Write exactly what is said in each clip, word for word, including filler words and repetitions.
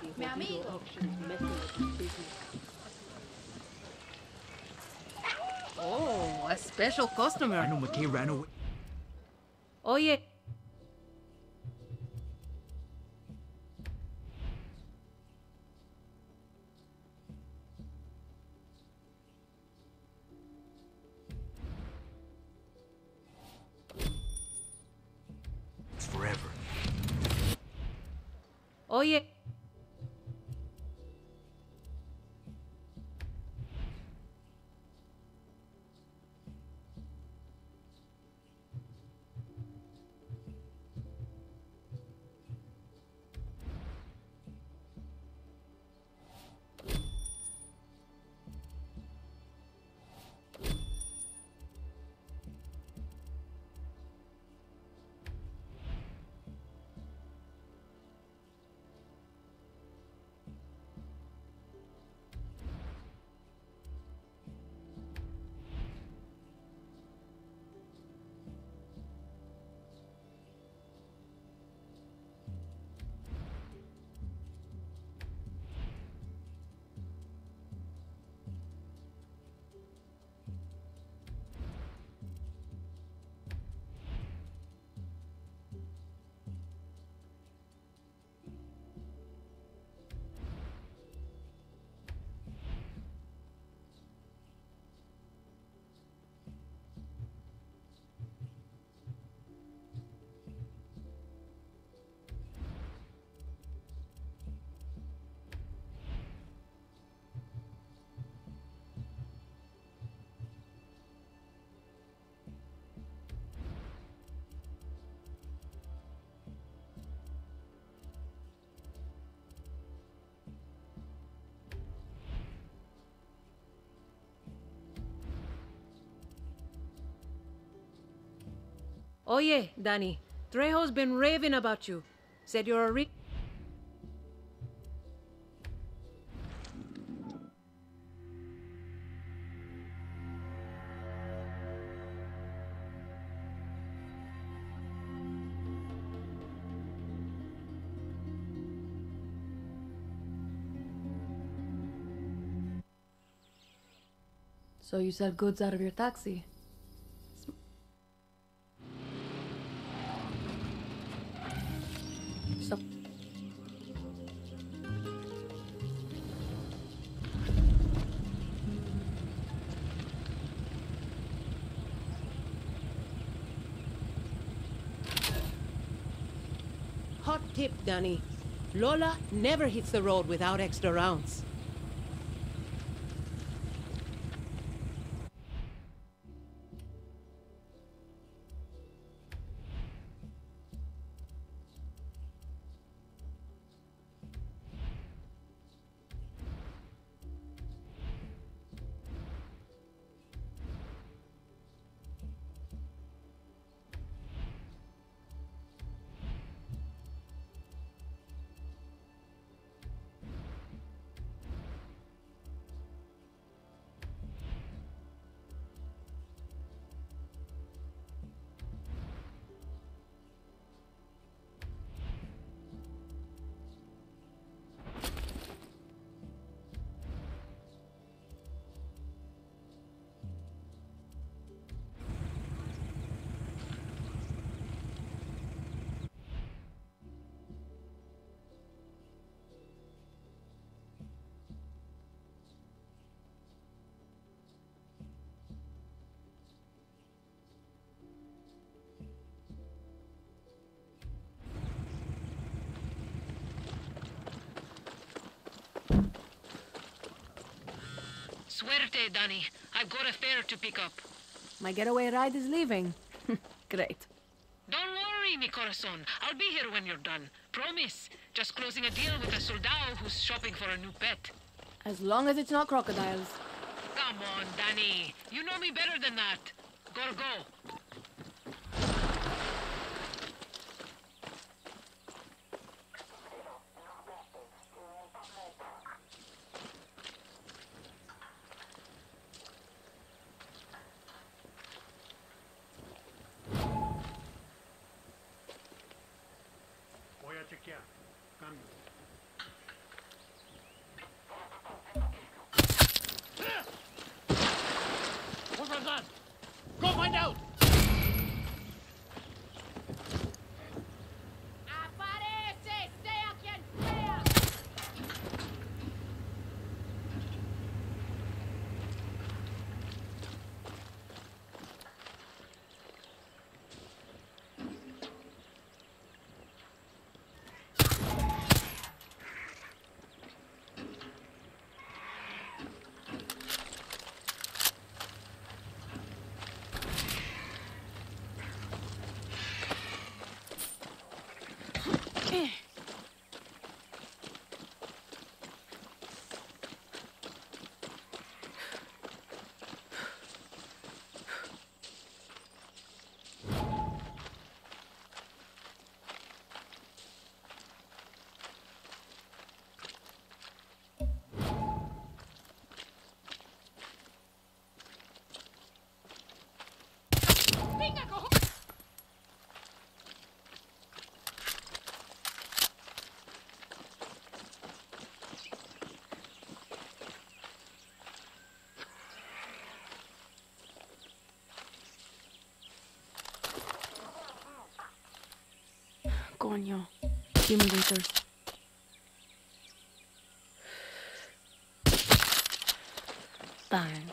Mi amigo. Oh, a special customer. I know McKay ran away. Oye. It's forever. Oye. Oye, Danny. Trejo's been raving about you. Said you're a re- So you sell goods out of your taxi? So hot tip, Danny. Lola never hits the road without extra rounds. Suerte, Danny. I've got a fare to pick up. My getaway ride is leaving. Great. Don't worry, mi corazon. I'll be here when you're done. Promise. Just closing a deal with a soldado who's shopping for a new pet. As long as it's not crocodiles. Come on, Danny. You know me better than that. Gotta go. Voy a chequear. Cambio. Coño. Simulators. Bang.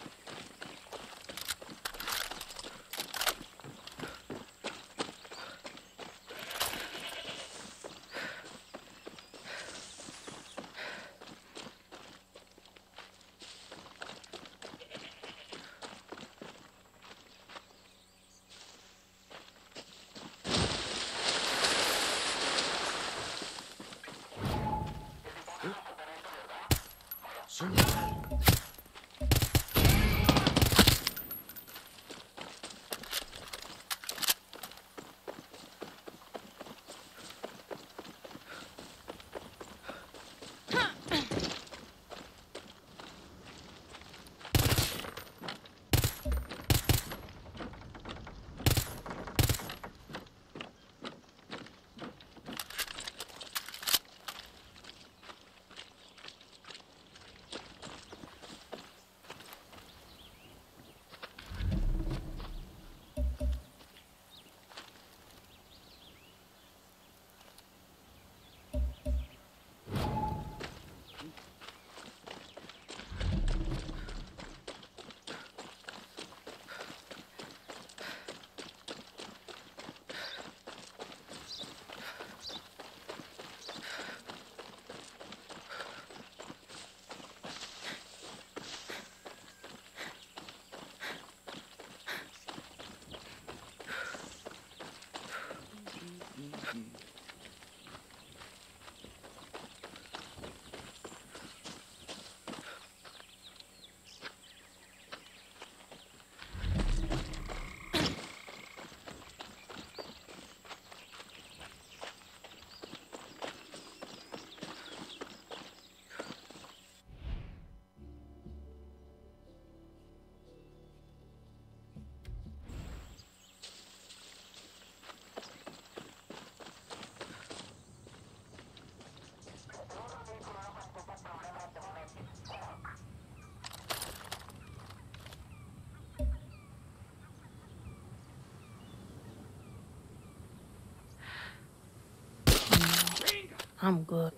I'm good.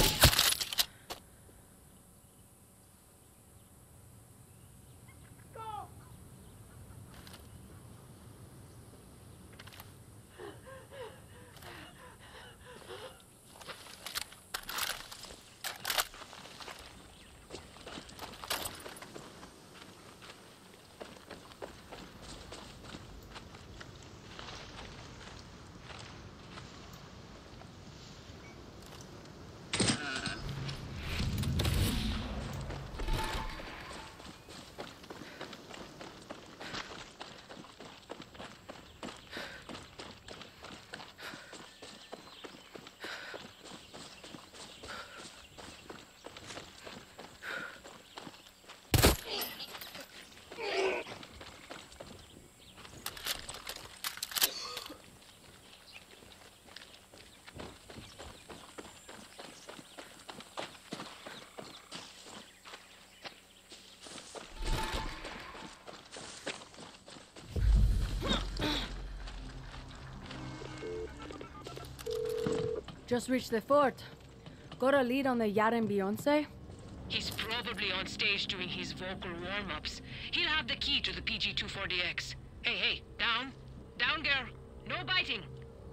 Just reached the fort. Got a lead on the Yaren Beyonce? He's probably on stage doing his vocal warm-ups. He'll have the key to the P G two forty X. Hey, hey, down. Down, girl. No biting.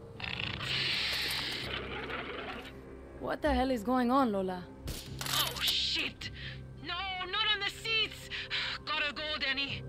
What the hell is going on, Lola? Oh, shit. No, not on the seats. Gotta go, Danny.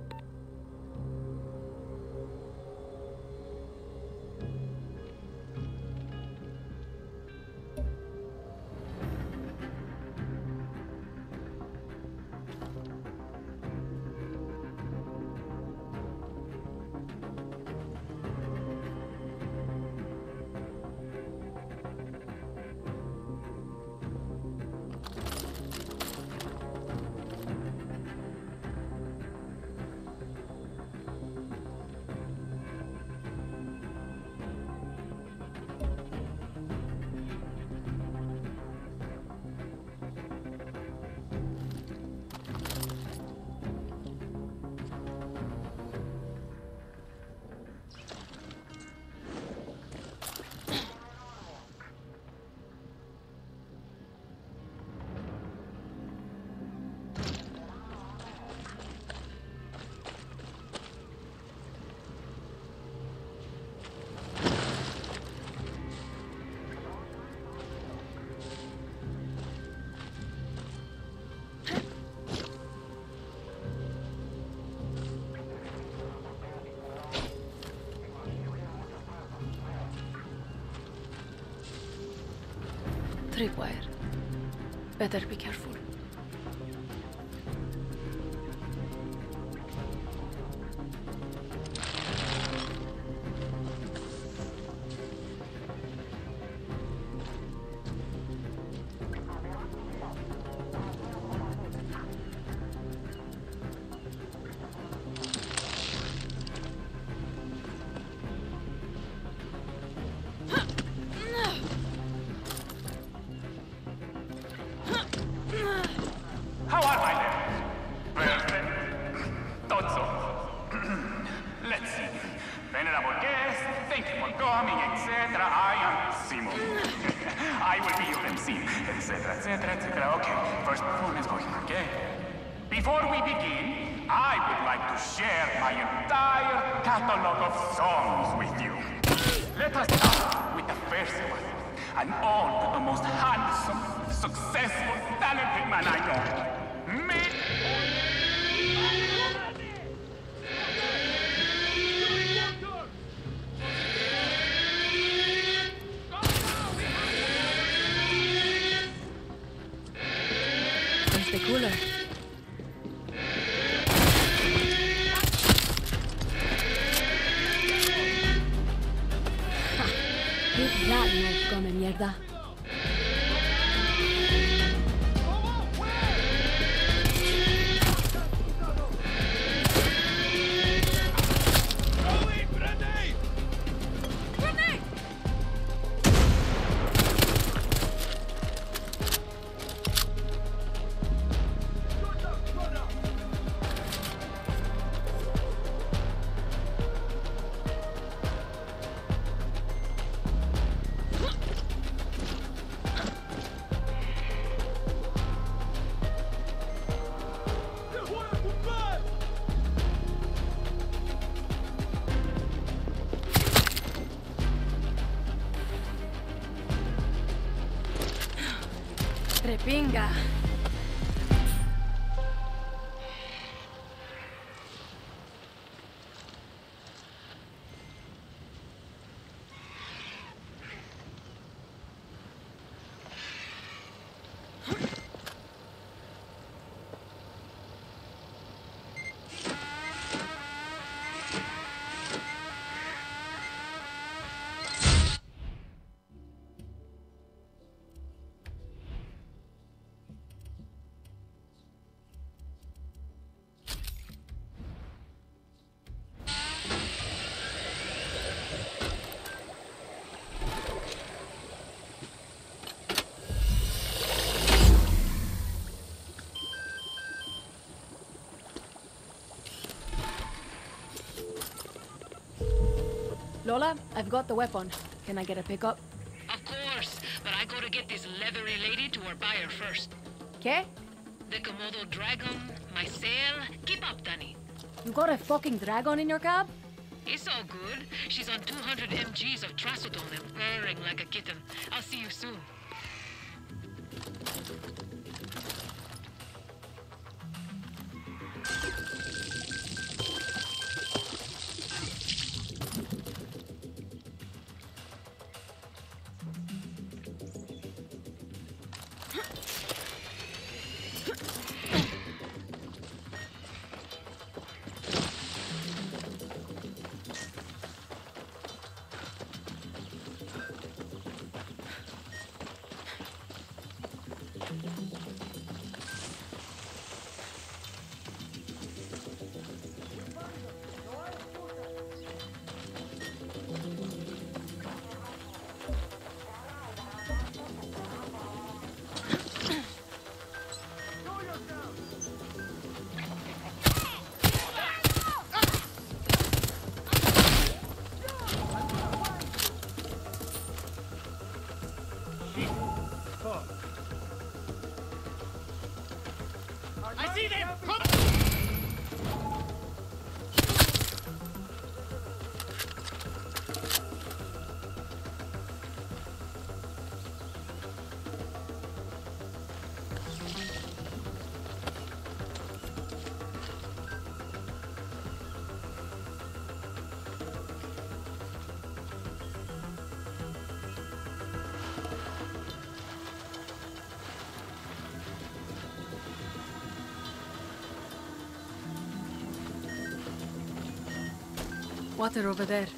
Tripwire. Better be careful. How are my levels? Perfect. Thought so. Let's see. Venerable guests, thank you for coming, et cetera. I am Simon. I will be your M C, et cetera, et cetera, et cetera. Okay, first performance going, okay? Before we begin, I would like to share my entire catalog of songs with you. Let us start with the first one. An old, the most handsome, successful, talented man I know. Me. Where's the cooler? Hit that note, come mierda. Repinga. Lola, I've got the weapon. Can I get a pickup? Of course, but I gotta get this leathery lady to her buyer first. ¿Qué? The Komodo dragon, my sail. Keep up, Danny. You got a fucking dragon in your cab? It's all good. She's on two hundred milligrams of trazodone and purring like a kitten. I'll see you soon. Water over there.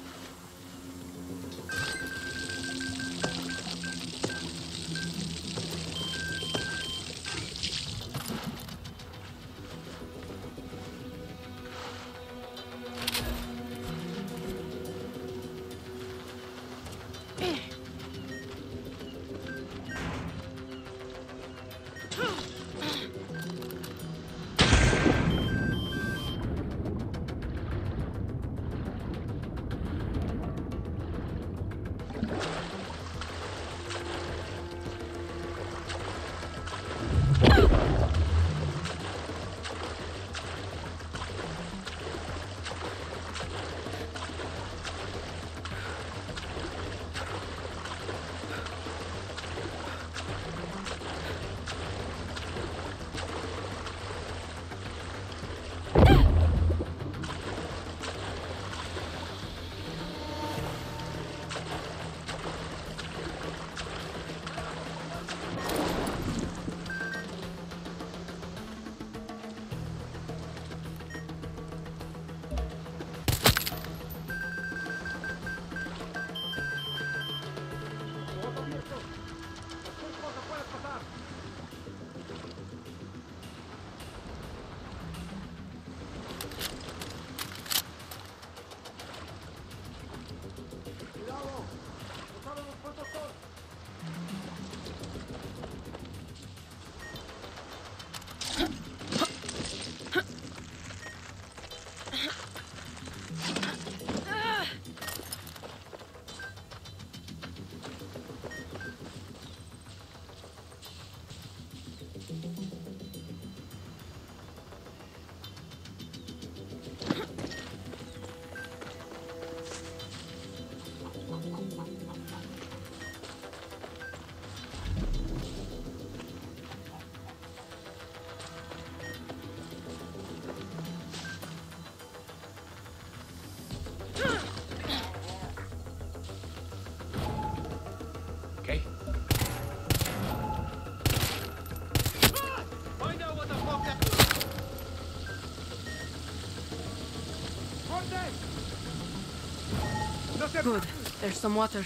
Good. There's some water.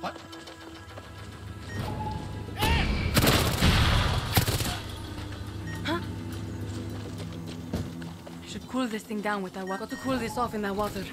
What? Huh? I should cool this thing down with that water. Got to cool this off in that water.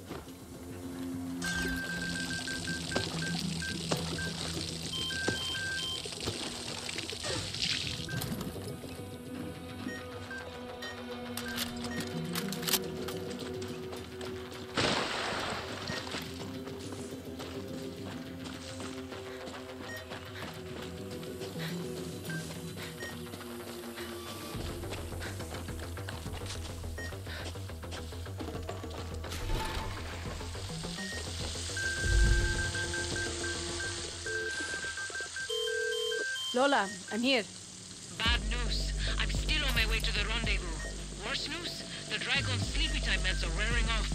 Lola, I'm here. Bad news. I'm still on my way to the rendezvous. Worse news? The Dragon's sleepy time meds are wearing off.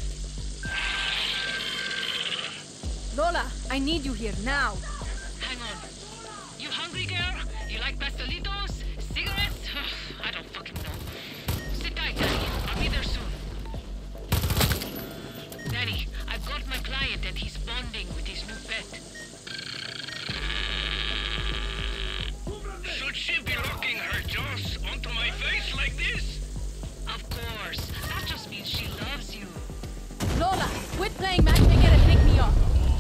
Lola, I need you here now. Hang on. You hungry, girl? You like pastelitos? Cigarettes? I don't fucking know. Sit tight, Danny. I'll be there soon. Danny, I've got my client and he's bonding with his new pet. Should she be locking her jaws onto my face like this? Of course. That just means she loves you. Lola, quit playing matchmaker and pick me up.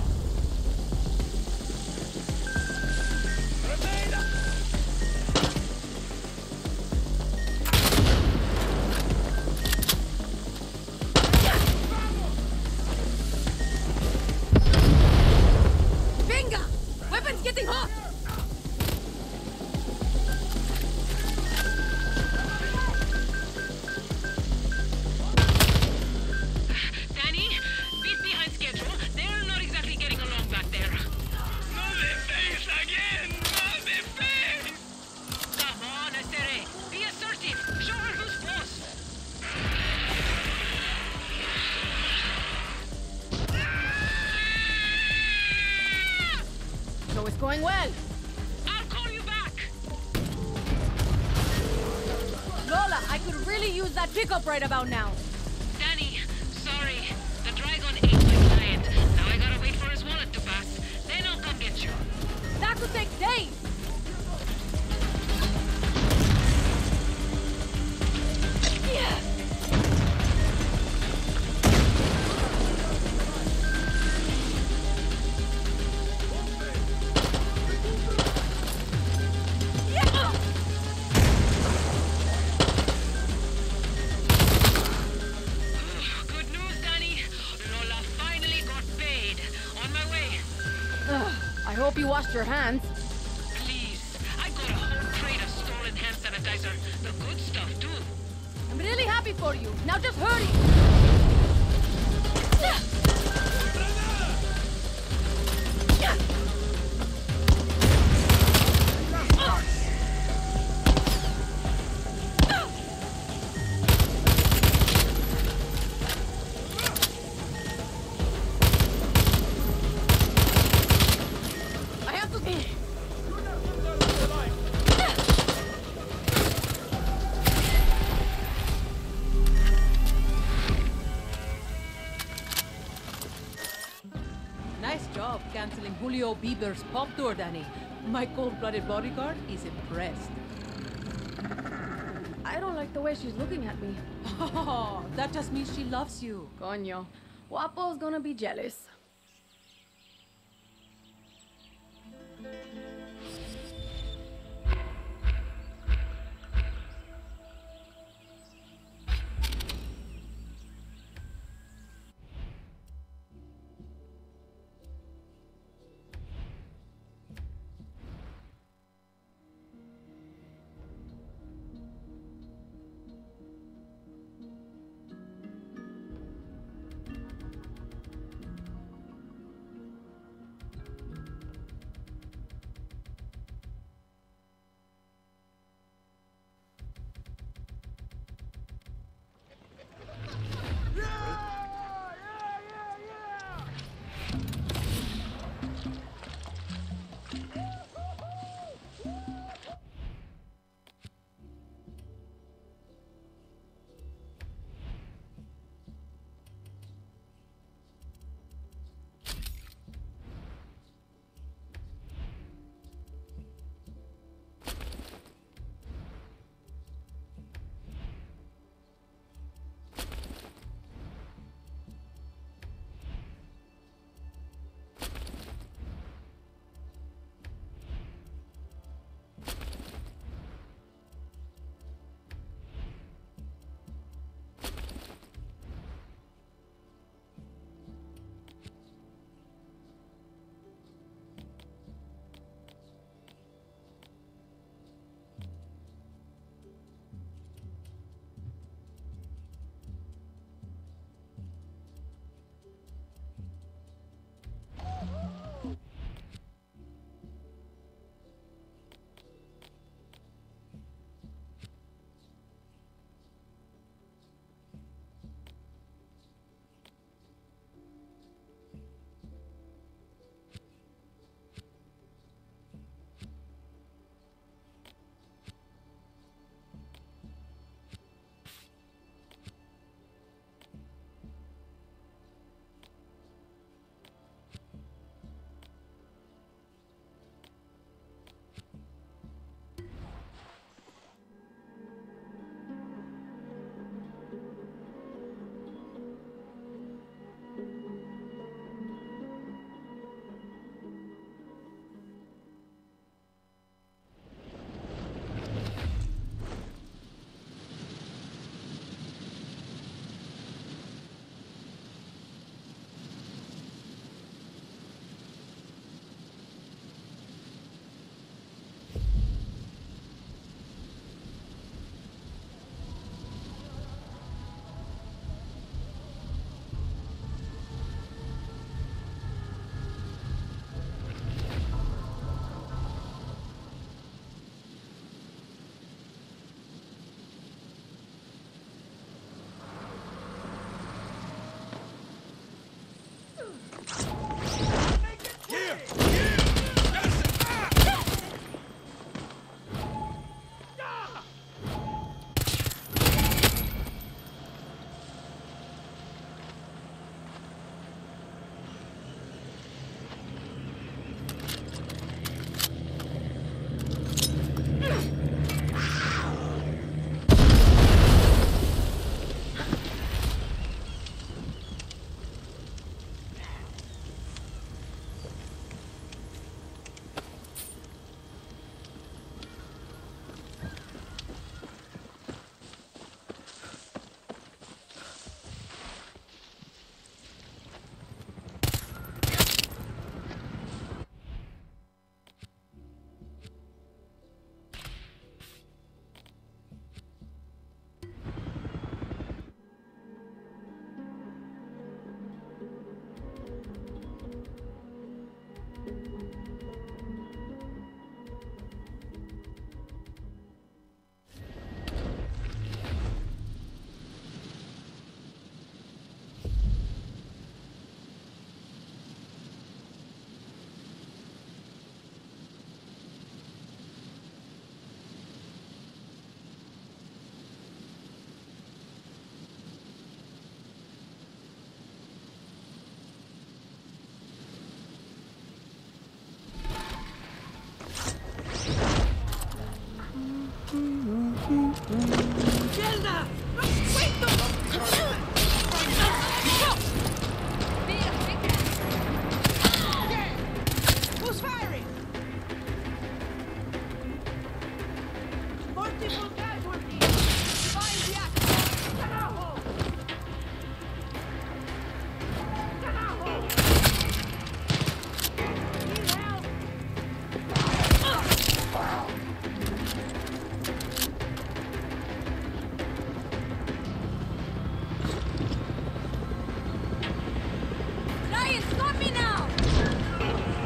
Venga! Weapons getting hot! Danny, beat behind schedule. They're not exactly getting along back there. No me face again! No me face! Come on, Estere. Be assertive. Show her who's boss. So it's going well. I'll call you back. Lola, I could really use that pickup right about now. Danny, sorry. The Dragon ate my client. Now I gotta wait for his wallet to pass. Then I'll come get you. That could take days. Yeah. Yeah. Good news, Danny. Lola finally got paid. On my way. Ugh, I hope you washed your hands. Please. I got a whole crate of stolen hand sanitizer. The good stuff, too. I'm really happy for you. Now just hurry. Yeah. Yeah. Oh. I have to be. Nice job canceling Julio Bieber's pop tour, Danny. My cold-blooded bodyguard is impressed. I don't like the way she's looking at me. Oh, that just means she loves you. Coño. Guapo's gonna be jealous.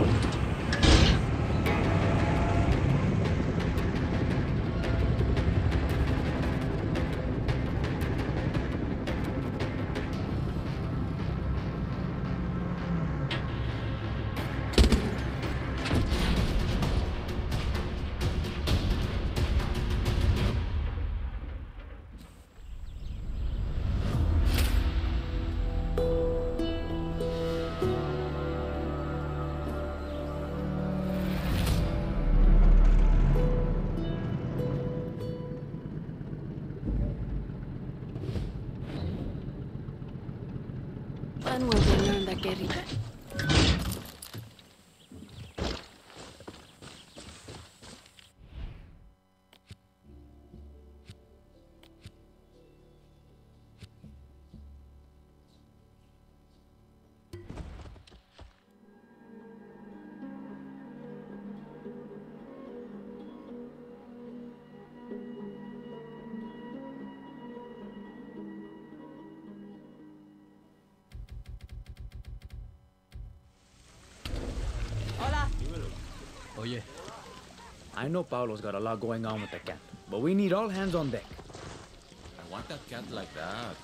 When will they learn that guerrilla? Oye, I know Paolo's got a lot going on with the cat, but we need all hands on deck. I want that cat like that.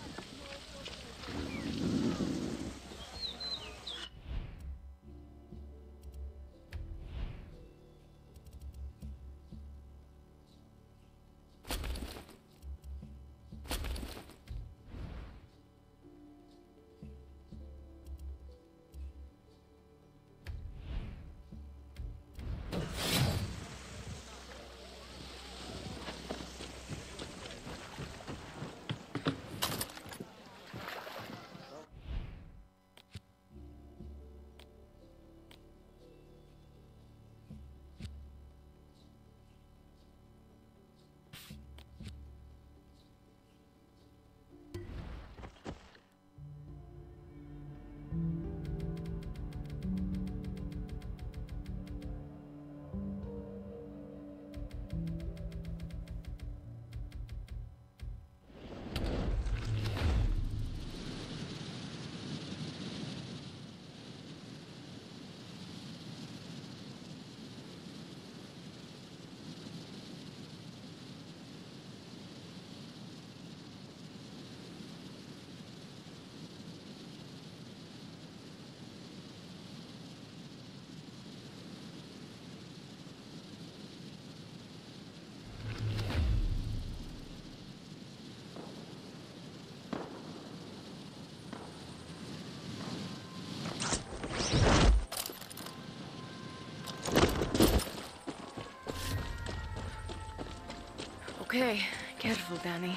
Okay, careful, Danny.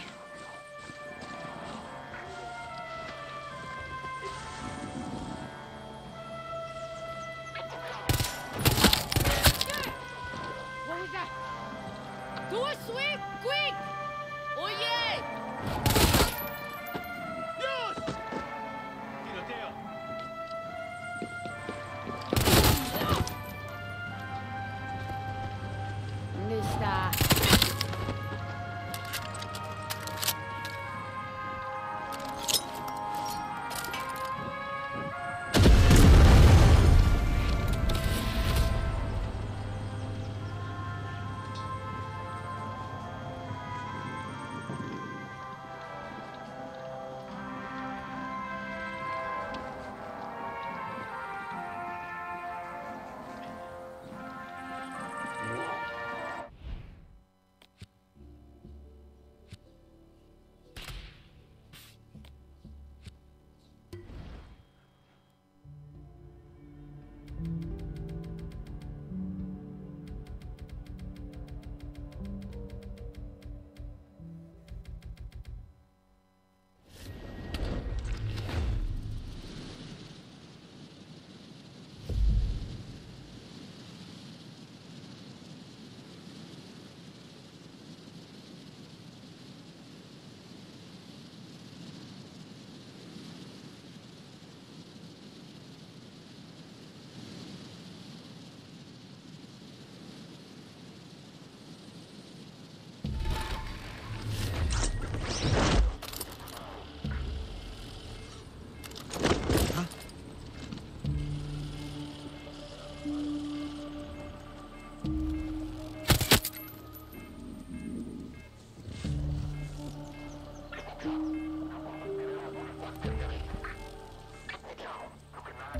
What was that? Do a sweep, quick! Oye! ¡Dios! Tiroteo. Lista.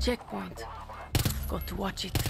checkpoint. Got to watch it.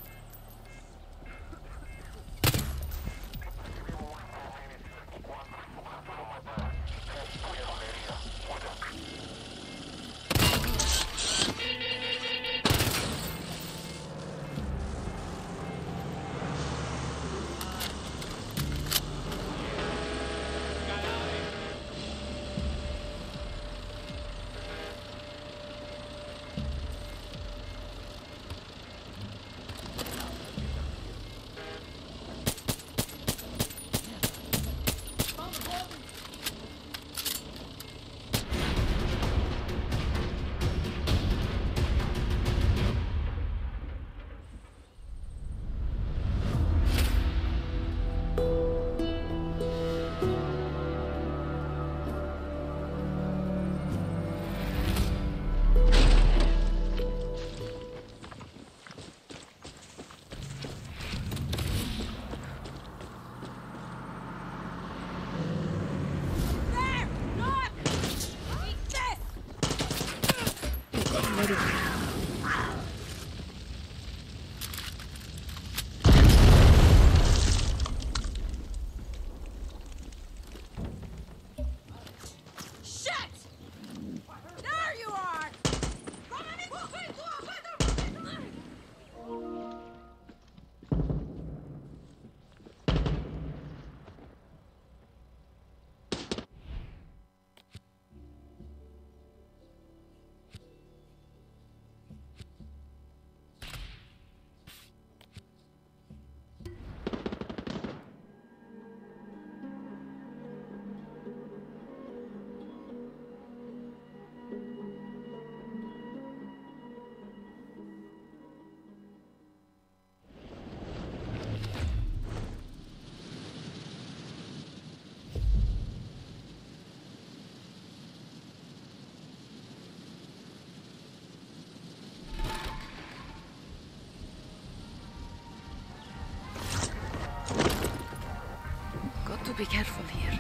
Be careful here.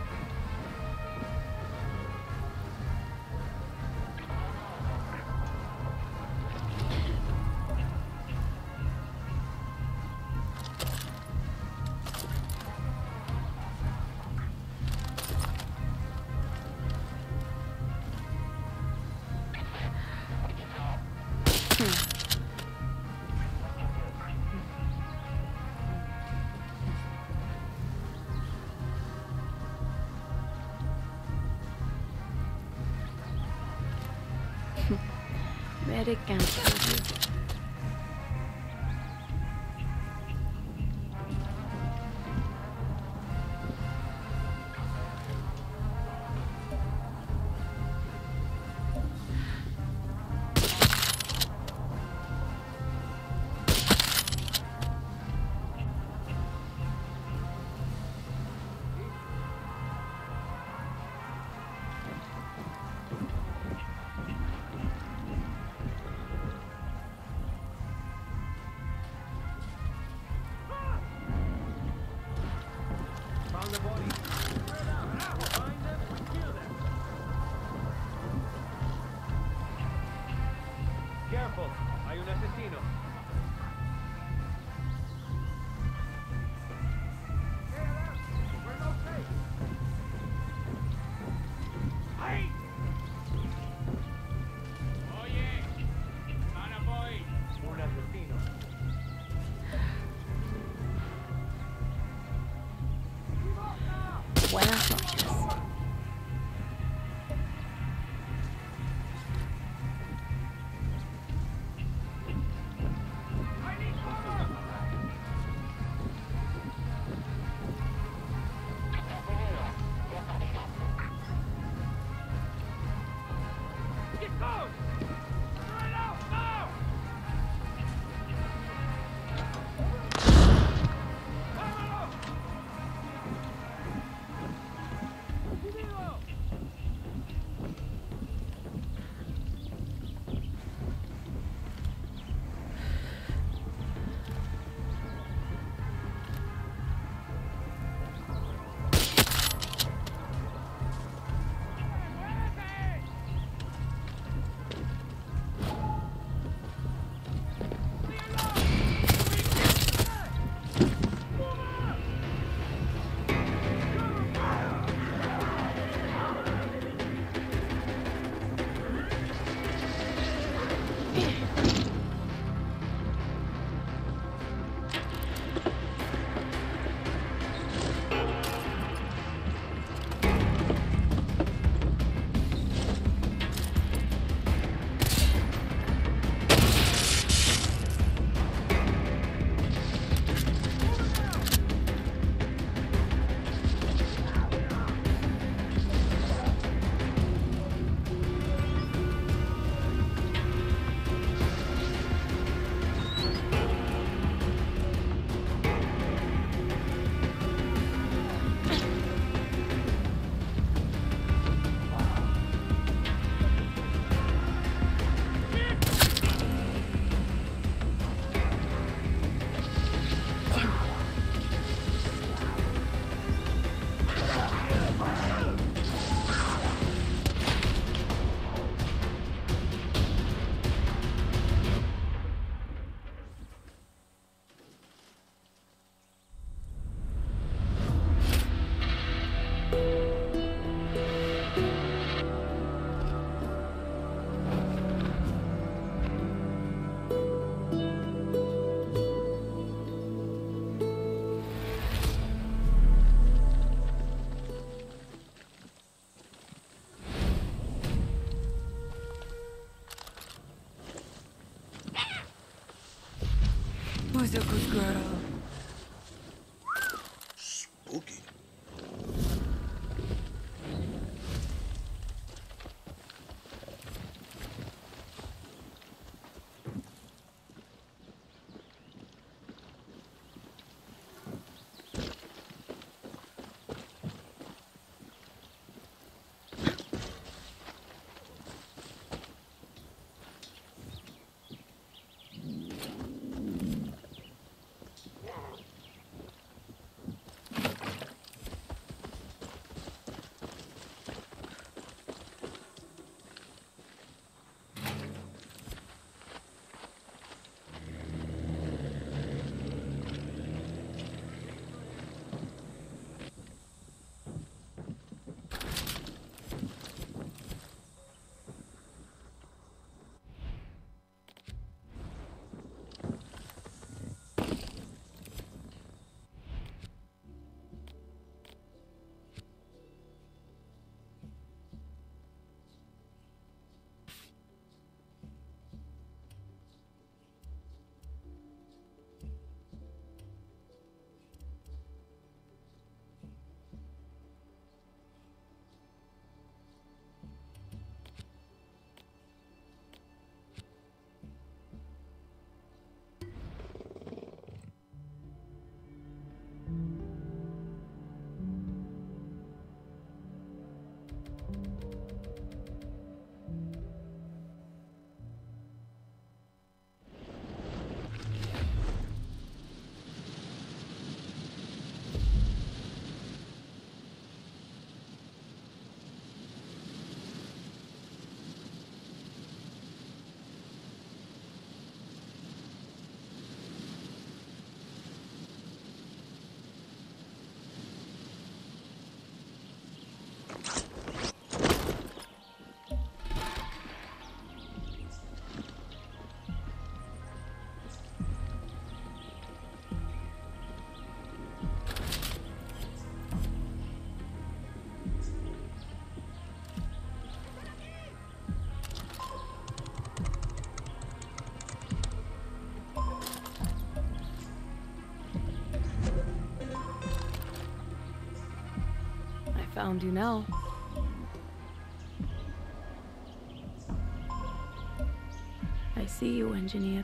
Very comfortable. Buenas noches. Who's a good girl? Spooky. Found you now. I see you, engineer.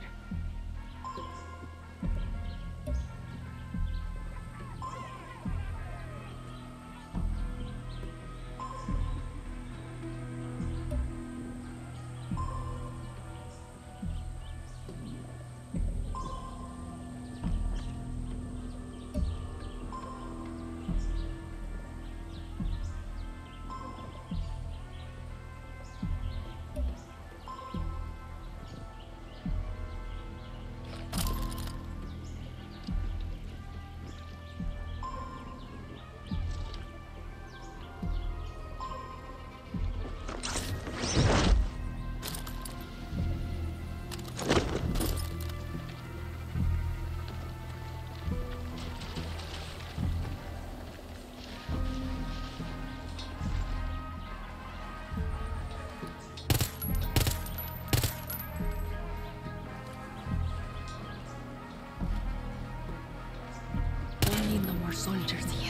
Soldiers here.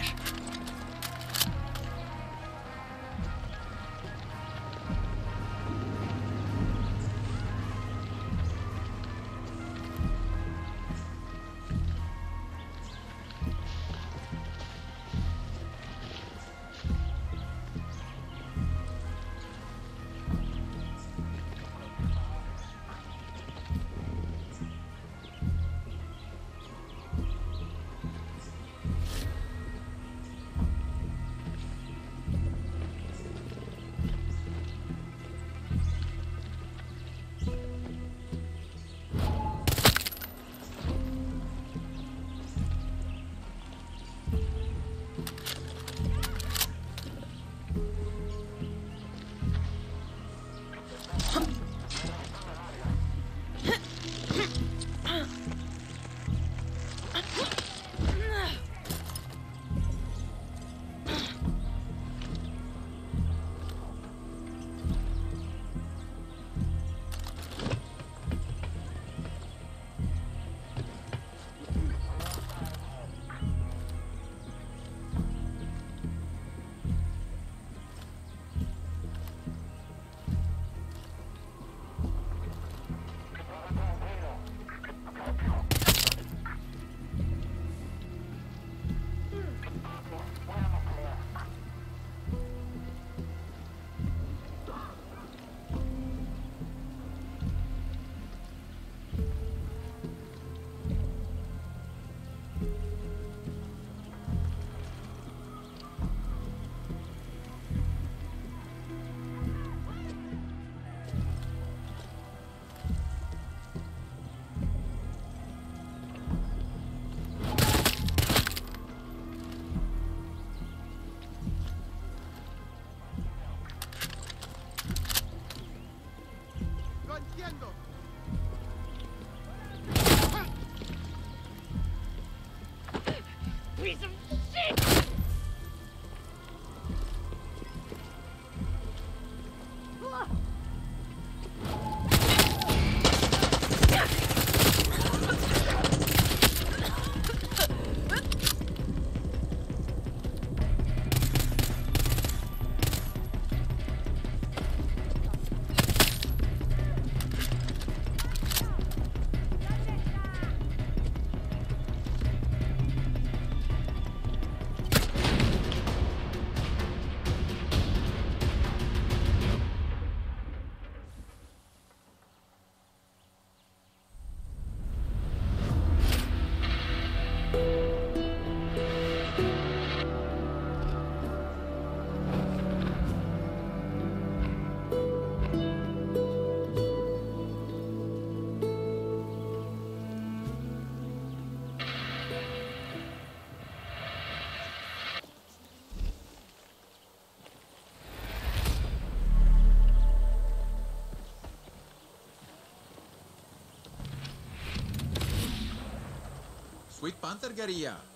piece of shit! Sweet Panther guerrilla.